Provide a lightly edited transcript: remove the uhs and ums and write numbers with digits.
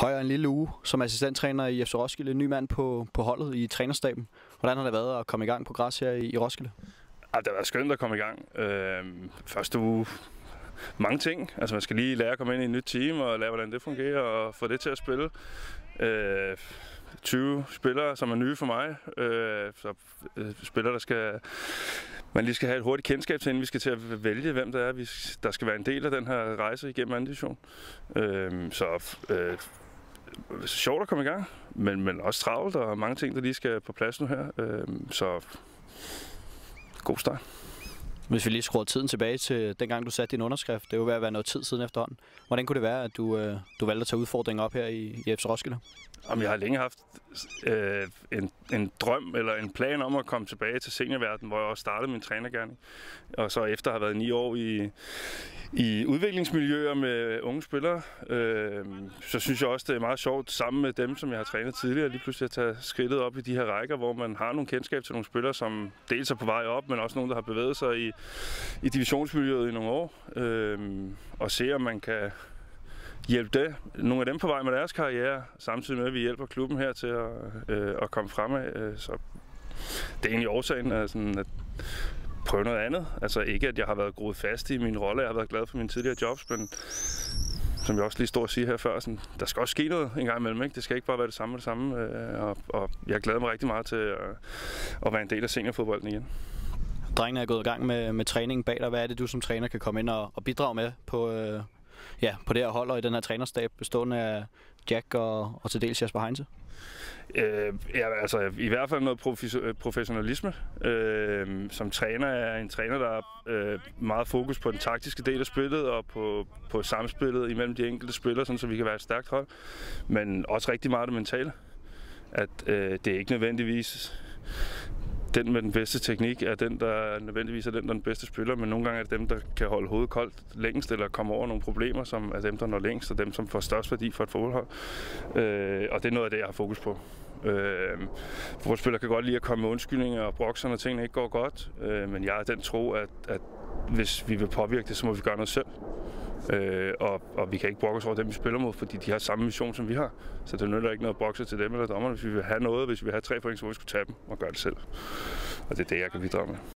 Højer en lille uge som assistenttræner i FC Roskilde, en ny mand på holdet i trænerstaben. Hvordan har det været at komme i gang på græs her i Roskilde? Ja, det har været skønt at komme i gang. Første uge, mange ting. Altså man skal lige lære at komme ind i et nyt team og lære, hvordan det fungerer og få det til at spille. 20 spillere, som er nye for mig. Så spillere, man lige skal have et hurtigt kendskab til, inden vi skal til at vælge, hvem der er, der skal være en del af den her rejse igennem anden division. Sjovt at komme i gang, men også travlt og mange ting, der lige skal på plads nu her. Så god start. Hvis vi lige skruer tiden tilbage til dengang du satte din underskrift, det er jo ved at være noget tid siden efterhånden. Hvordan kunne det være, at du valgte at tage udfordringen op her i FC Roskilde? Jeg har længe haft en drøm eller en plan om at komme tilbage til seniorverdenen, hvor jeg også startede min trænergerning. Og så efter at have været 9 år i udviklingsmiljøer med unge spillere, så synes jeg også, det er meget sjovt sammen med dem, som jeg har trænet tidligere, lige pludselig at tage skridtet op i de her rækker, hvor man har nogle kendskab til nogle spillere, som dels er på vej op, men også nogle, der har bevæget sig i divisionsmiljøet i nogle år, og se, om man kan hjælpe nogle af dem på vej med deres karriere, samtidig med, at vi hjælper klubben her til at komme fremad. Så det er egentlig årsagen at prøve noget andet. Altså ikke, at jeg har været groet fast i min rolle. Jeg har været glad for mine tidligere jobs, men som jeg også lige står og siger her før, der skal også ske noget en gang imellem. Ikke? Det skal ikke bare være det samme. Og jeg glæder mig rigtig meget til at være en del af seniorfodbolden igen. Drengene er gået i gang med træningen bag dig. Hvad er det, du som træner kan komme ind og bidrage med på det her hold og i den her trænerstab, bestående af Jack og til dels Jesper Heinze? I hvert fald noget professionalisme. Som træner er en træner, der er meget fokus på den taktiske del af spillet og på samspillet imellem de enkelte spillere, sådan, så vi kan være et stærkt hold. Men også rigtig meget det mentale. At det er ikke nødvendigvis den med den bedste teknik er den, der nødvendigvis er den bedste spiller, men nogle gange er det dem, der kan holde hovedet koldt længst, eller komme over nogle problemer, som er dem, der når længst, og dem, som får størst værdi for et fodboldhold. Og det er noget af det, jeg har fokus på. Fodboldspillere kan godt lide at komme med undskyldninger og brokser, når tingene ikke går godt, men jeg er den tro, at hvis vi vil påvirke det, så må vi gøre noget selv. Og vi kan ikke brokke os over dem, vi spiller mod, fordi de har samme mission, som vi har. Så det nytter ikke noget at brokse til dem eller dommerne. Hvis vi vil have noget, hvis vi vil have 3 point, så må vi skulle tage dem og gøre det selv. Og det er det, jeg kan bidrage med.